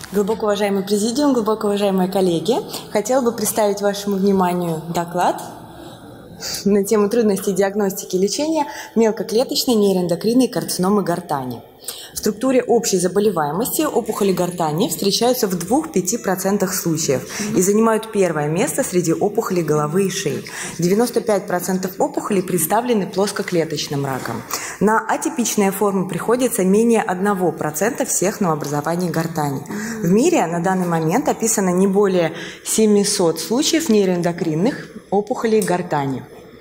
Глубоко уважаемый президиум, глубоко уважаемые коллеги, хотела бы представить вашему вниманию доклад на тему трудностей диагностики и лечения мелкоклеточной нейроэндокринной карциномы гортани. В структуре общей заболеваемости опухоли гортани встречаются в 2–5% случаев и занимают первое место среди опухолей головы и шеи. 95% опухолей представлены плоскоклеточным раком. На атипичные формы приходится менее 1% всех новообразований гортани. В мире на данный момент описано не более 700 случаев нейроэндокринных опухолей гортани.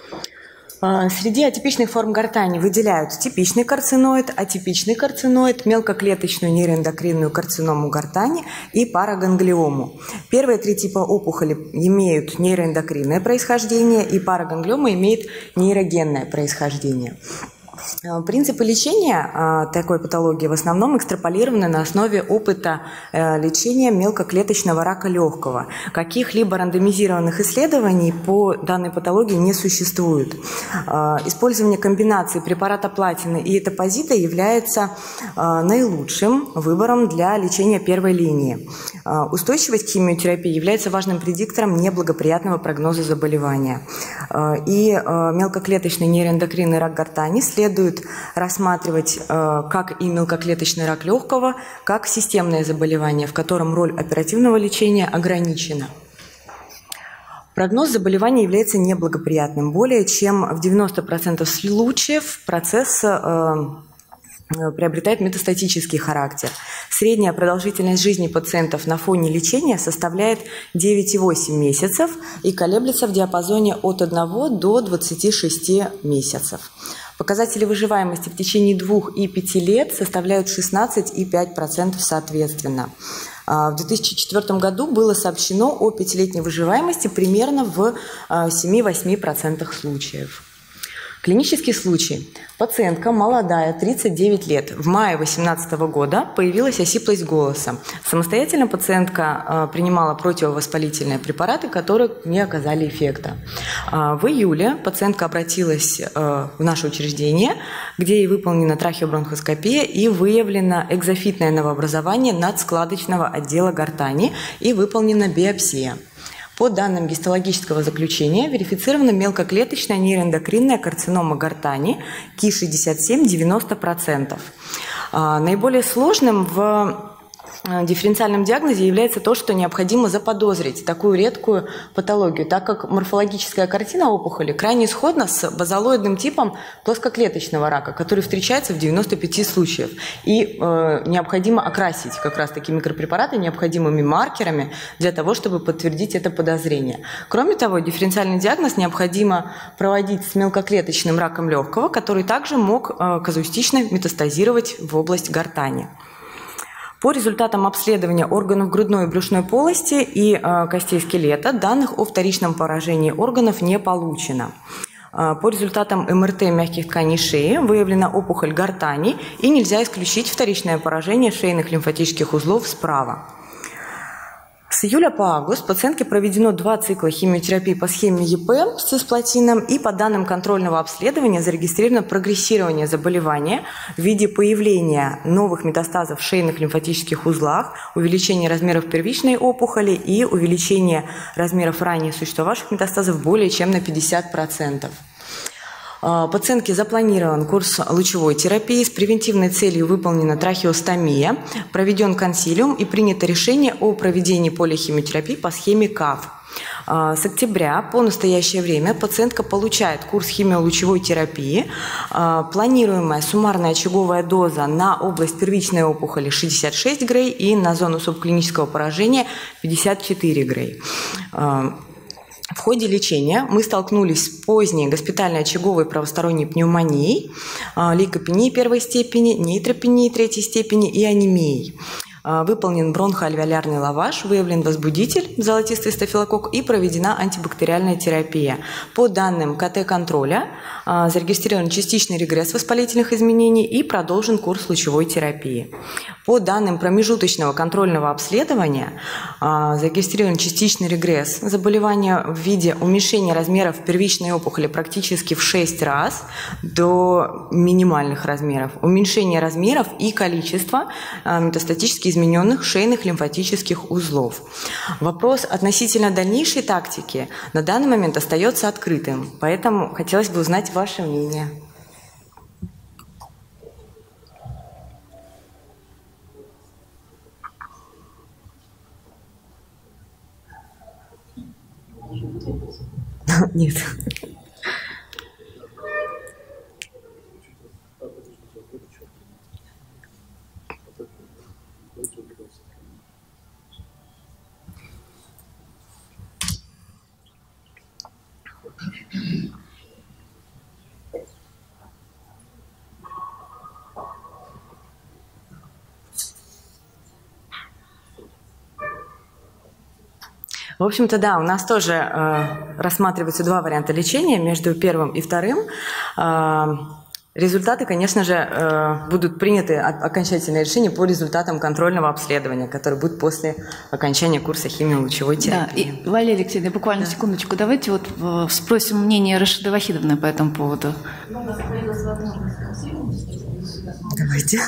Среди атипичных форм гортани выделяют типичный карциноид, атипичный карциноид, мелкоклеточную нейроэндокринную карциному гортани и параганглиому. Первые три типа опухоли имеют нейроэндокринное происхождение, и параганглиома имеет нейрогенное происхождение. Принципы лечения такой патологии в основном экстраполированы на основе опыта лечения мелкоклеточного рака легкого. Каких-либо рандомизированных исследований по данной патологии не существует. Использование комбинации препарата платины и этапозита является наилучшим выбором для лечения первой линии. Устойчивость к химиотерапии является важным предиктором неблагоприятного прогноза заболевания. И мелкоклеточный нейроэндокринный рак гортани следует рассматривать как и мелкоклеточный рак легкого, как системное заболевание, в котором роль оперативного лечения ограничена. Прогноз заболевания является неблагоприятным. Более чем в 90% случаев процесс приобретает метастатический характер. Средняя продолжительность жизни пациентов на фоне лечения составляет 9,8 месяцев и колеблется в диапазоне от 1 до 26 месяцев. Показатели выживаемости в течение 2 и 5 лет составляют 16,5% соответственно. В 2004 году было сообщено о 5-летней выживаемости примерно в 7–8% случаев. Клинический случай. Пациентка молодая, 39 лет. В мае 2018 года появилась осиплость голоса. Самостоятельно пациентка принимала противовоспалительные препараты, которые не оказали эффекта. В июле пациентка обратилась в наше учреждение, где ей выполнена трахеобронхоскопия и выявлено экзофитное новообразование надскладочного отдела гортани и выполнена биопсия. По данным гистологического заключения верифицирована мелкоклеточная нейроэндокринная карцинома гортани Ки-67 90%. Наиболее сложным в дифференциальном диагнозе является то, что необходимо заподозрить такую редкую патологию, так как морфологическая картина опухоли крайне сходна с базалоидным типом плоскоклеточного рака, который встречается в 95 случаях. И необходимо окрасить как раз-таки микропрепараты необходимыми маркерами для того, чтобы подтвердить это подозрение. Кроме того, дифференциальный диагноз необходимо проводить с мелкоклеточным раком легкого, который также мог казуистично метастазировать в область гортани. По результатам обследования органов грудной и брюшной полости и костей скелета данных о вторичном поражении органов не получено. По результатам МРТ мягких тканей шеи выявлена опухоль гортани и нельзя исключить вторичное поражение шейных лимфатических узлов справа. С июля по август пациентке проведено 2 цикла химиотерапии по схеме ЕП с цисплатином, и по данным контрольного обследования зарегистрировано прогрессирование заболевания в виде появления новых метастазов в шейных лимфатических узлах, увеличение размеров первичной опухоли и увеличение размеров ранее существовавших метастазов более чем на 50%. Пациентке запланирован курс лучевой терапии. С превентивной целью выполнена трахеостомия, проведен консилиум и принято решение о проведении полихимиотерапии по схеме КАФ. С октября по настоящее время пациентка получает курс химиолучевой терапии. Планируемая суммарная очаговая доза на область первичной опухоли 66 Грей и на зону субклинического поражения 54 Грей. В ходе лечения мы столкнулись с поздней госпитальной очаговой правосторонней пневмонией, лейкопенией первой степени, нейтропенией третьей степени и анемией. Выполнен бронхоальвеолярный лаваж, выявлен возбудитель, золотистый стафилококк, и проведена антибактериальная терапия. По данным КТ-контроля зарегистрирован частичный регресс воспалительных изменений и продолжен курс лучевой терапии. По данным промежуточного контрольного обследования зарегистрирован частичный регресс заболевания в виде уменьшения размеров первичной опухоли практически в 6 раз до минимальных размеров, уменьшение размеров и количества метастатически хирургически измененных шейных лимфатических узлов. Вопрос относительно дальнейшей тактики на данный момент остается открытым, поэтому хотелось бы узнать ваше мнение. Нет. В общем-то, да, у нас тоже рассматриваются два варианта лечения между первым и вторым. Результаты, конечно же, будут приняты, окончательное решение по результатам контрольного обследования, которое будет после окончания курса химиолучевой терапии. Да, и, Валерия Алексеевна, буквально секундочку, давайте вот спросим мнение Рашиды Вахидовны по этому поводу. Давайте.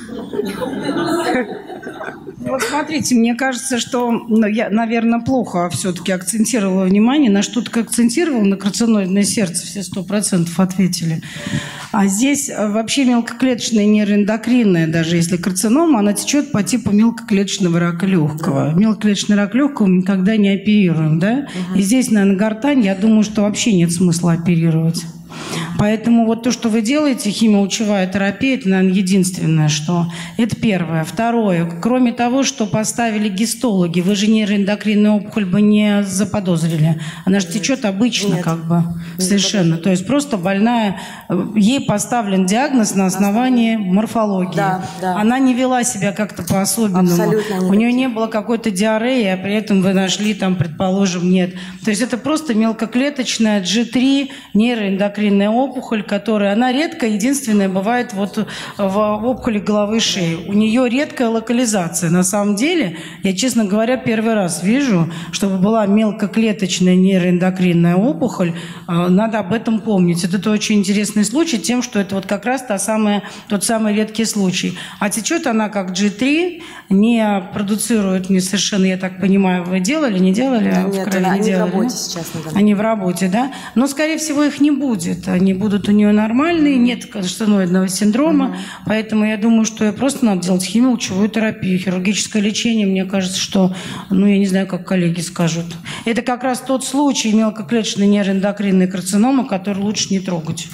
Вот смотрите, мне кажется, что я, наверное, плохо все-таки акцентировала внимание. На что-то акцентировала, на карциноидное сердце все 100% ответили. А здесь вообще мелкоклеточная нейроэндокринная, даже если карцинома, она течет по типу мелкоклеточного рака легкого. Мелкоклеточный рак легкого мы никогда не оперируем, да? И здесь, наверное, гортань, я думаю, что вообще нет смысла оперировать. Поэтому вот то, что вы делаете, химиолучевая терапия, это, наверное, единственное, что... Это первое. Второе. Кроме того, что поставили гистологи, вы же нейроэндокринную опухоль бы не заподозрили. Она же течет обычно, Нет, как бы, совершенно. То есть просто больная... Ей поставлен диагноз на основании морфологии. Да, да. Она не вела себя как-то по-особенному. Абсолютно нет. У нее не было какой-то диареи, а при этом вы нашли там, предположим, нет. То есть это просто мелкоклеточная G3 нейроэндокринная опухоль, которая, она редко, единственная бывает вот в опухоли головы и шеи. У нее редкая локализация. На самом деле, я, честно говоря, первый раз вижу, чтобы была мелкоклеточная нейроэндокринная опухоль, надо об этом помнить. Это очень интересный случай тем, что это вот как раз тот самый редкий случай. А течет она как G3, не продуцирует не совершенно, я так понимаю, вы делали, не делали? Нет, они в работе сейчас. Они в работе, да? Но, скорее всего, их не будет. Они будут у нее нормальные, нет карциноидного синдрома, поэтому я думаю, что просто надо делать химиолучевую терапию. Хирургическое лечение, мне кажется, что, я не знаю, как коллеги скажут. Это как раз тот случай мелкоклеточной нейроэндокринной карциномы, который лучше не трогать.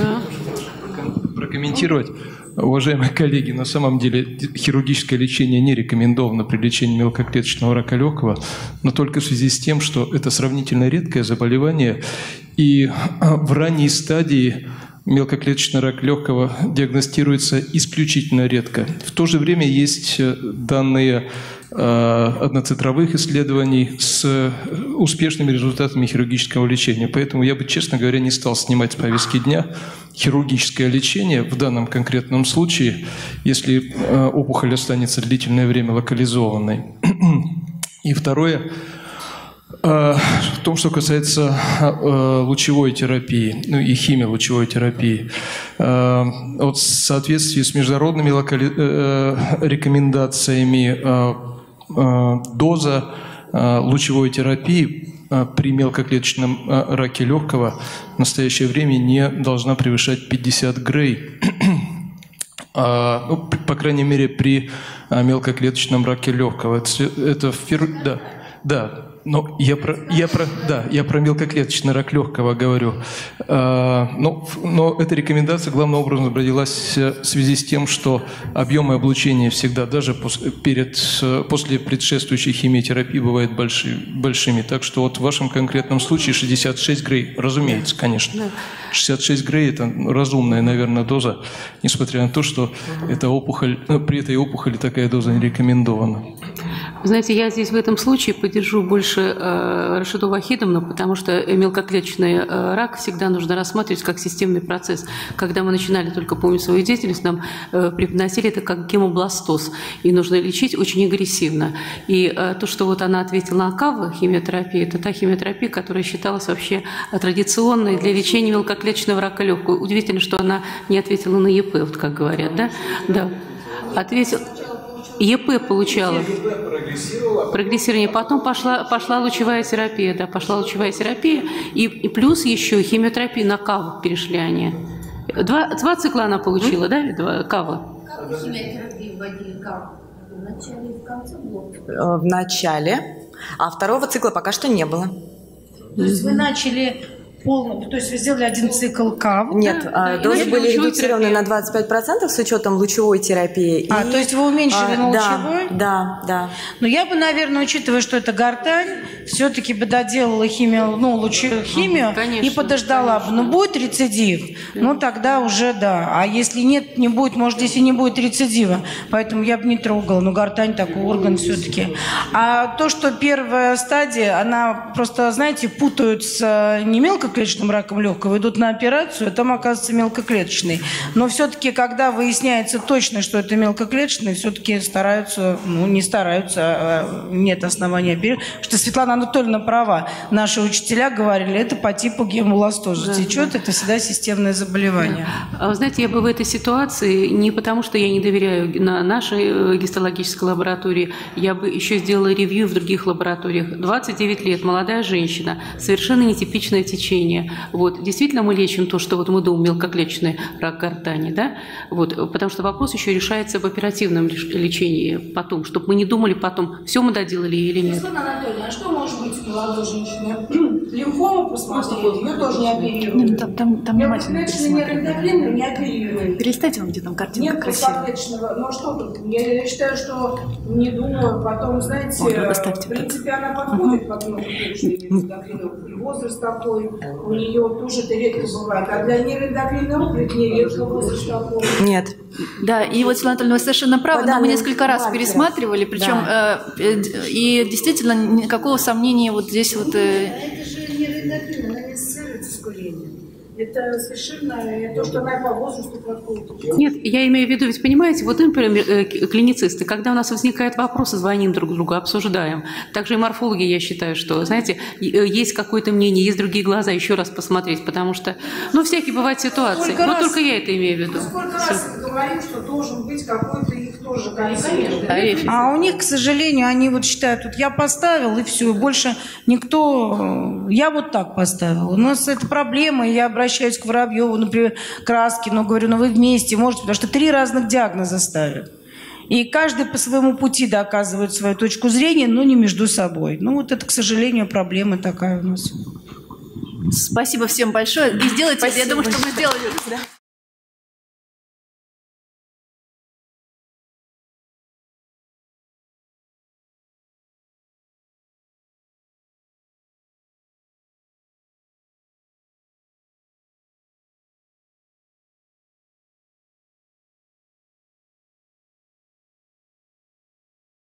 Прокомментировать. Уважаемые коллеги, на самом деле хирургическое лечение не рекомендовано при лечении мелкоклеточного рака легкого, но только в связи с тем, что это сравнительно редкое заболевание, и в ранней стадии мелкоклеточный рак легкого диагностируется исключительно редко. В то же время есть данные одноцентровых исследований с успешными результатами хирургического лечения. Поэтому я бы, честно говоря, не стал снимать с повестки дня хирургическое лечение в данном конкретном случае, если опухоль останется длительное время локализованной. И второе, в том, что касается лучевой терапии, и химиолучевой терапии. Вот в соответствии с международными рекомендациями доза лучевой терапии при мелкоклеточном раке легкого в настоящее время не должна превышать 50 Грей. По крайней мере, при мелкоклеточном раке легкого. Но я про мелкоклеточный рак легкого говорю. Но эта рекомендация главным образом родилась в связи с тем, что объемы облучения всегда, даже после предшествующей химиотерапии, бывают большими. Так что вот в вашем конкретном случае 66 Грей, разумеется, конечно. 66 Грей – это разумная, наверное, доза, несмотря на то, что при этой опухоли такая доза не рекомендована. Знаете, я здесь в этом случае поддержу больше Рашиду Вахидовну, потому что мелкоклеточный рак всегда нужно рассматривать как системный процесс. Когда мы начинали только, помню, свою деятельность, нам преподносили это как гемобластоз, и нужно лечить очень агрессивно. И то, что вот она ответила на КАВ-химиотерапию, это та химиотерапия, которая считалась вообще традиционной для лечения мелкоклеточного рака легкого. Удивительно, что она не ответила на ЕП, вот как говорят, да? Да. Ответила... ЕП получала. Прогрессирование. Потом пошла лучевая терапия, да, пошла лучевая терапия. И плюс еще химиотерапия на КАВ перешли они. Два цикла она получила, да, КАВа? Как вы химиотерапию вводили? Как? В начале и в конце блока? В начале, а второго цикла пока что не было. То есть вы начали полный, то есть вы сделали один цикл КАВ? Нет, дозы были редуцированы на 25% с учетом лучевой терапии. То есть вы уменьшили на лучевой? Да. Но я бы, наверное, учитывая, что это гортань, все-таки бы доделала лучевую химию и подождала бы. Но будет рецидив, тогда уже да. А если нет, не будет, может, здесь и не будет рецидива. Поэтому я бы не трогала. Но гортань такой орган все-таки. А то, что первая стадия, она просто, знаете, путают с не мелкоклеточным раком легкого, идут на операцию, а там оказывается мелкоклеточный. Но все-таки, когда выясняется точно, что это мелкоклеточный, все-таки стараются, не стараются, а нет основания оперировать. Потому что Светлана Анатольевна права. Наши учителя говорили, это по типу гемоластоза течет, это всегда системное заболевание. Вы знаете, я бы в этой ситуации, не потому что я не доверяю на нашей гистологической лаборатории, я бы еще сделала ревью в других лабораториях. 29 лет, молодая женщина, совершенно нетипичное течение. Вот. Действительно мы лечим то, что мы думаем, мелкоклеточный рак гортани, да? Потому что вопрос еще решается в оперативном лечении потом, чтобы мы не думали потом, все мы доделали или нет. Светлана Анатольевна, а что может быть у молодой женщины? Лимфому посмотрели, ее тоже не оперировали. Там внимательно Мелкоклеточный не оперировали. Перестаньте вам, где там картинка Нет красивая. мелкоклеточного, но что тут? Я считаю, что не думаю, потом, знаете, в принципе, она подходит под мелкоклеточный возраст такой, у нее тоже это редко бывает. А для нейроэндокринной опухоли редко возраст такой. Нет. Да, и вот, Светлана Анатольевна, вы совершенно правы, но мы несколько раз пересматривали, причем и действительно никакого сомнения вот здесь вот... Это же нейроэндокрин, она не ассоциируется с курением. Это совершенно то, что она по возрасту подходит. Нет, я имею в виду, ведь понимаете, например, клиницисты, когда у нас возникают вопросы, звоним друг другу, обсуждаем. Также и морфологи, я считаю, что, знаете, есть какое-то мнение, есть другие глаза, еще раз посмотреть, потому что, всякие бывают ситуации. Только я это имею в виду. Сколько раз говорим, что должен быть какой-то их тоже консилиум. А у них, к сожалению, они считают, я поставил, и все, больше никто... Я вот так поставил. У нас это проблема, и я обращаюсь к Воробьеву, например, Краскину, говорю, вы вместе можете, потому что 3 разных диагноза ставят. И каждый по своему пути доказывает свою точку зрения, но не между собой. Это, к сожалению, проблема такая у нас. Спасибо всем большое. И сделайте, я думаю, что мы сделали.